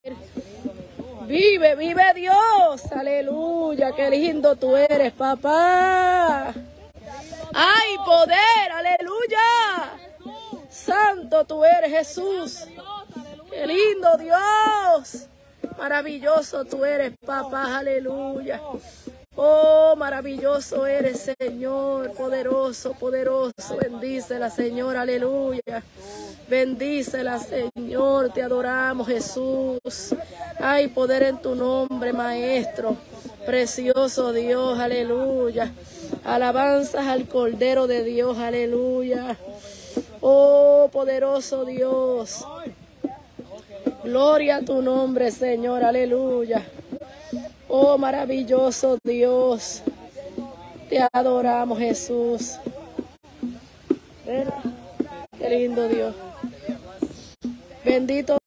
Vive, vive Dios. Aleluya, qué lindo tú eres, papá. ¡Ay, poder! ¡Aleluya! Santo tú eres, Jesús. ¡Qué lindo Dios! Maravilloso tú eres, papá. Aleluya. Oh, maravilloso eres, Señor. Poderoso, poderoso. Bendícela, Señor. Aleluya. Bendícela, Señor. Te adoramos, Jesús. Hay poder en tu nombre, Maestro. Precioso Dios. Aleluya. Alabanzas al Cordero de Dios. Aleluya. Oh, poderoso Dios. Gloria a tu nombre, Señor. Aleluya. Oh, maravilloso Dios. Te adoramos, Jesús. Qué lindo Dios. Bendito